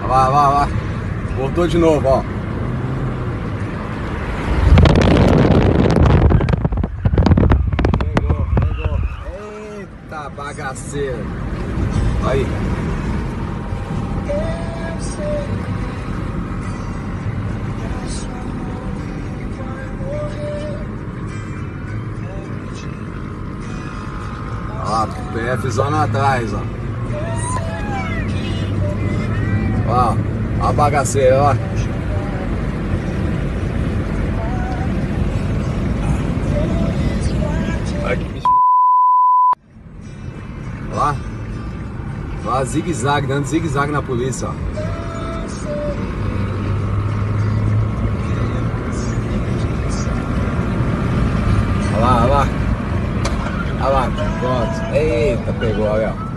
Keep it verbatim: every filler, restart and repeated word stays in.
Vai, vai, vai. Voltou de novo, ó. Pegou, pegou. Eita bagaceira. Aí. Ó, P F zona atrás, ó. Ó, ó a bagaceira, ó. Olha que bicho. Ó. Ó, zigue-zague, dando zigue-zague na polícia, ó. Olha lá, olha lá. Olha lá, pronto. Eita, pegou, olha.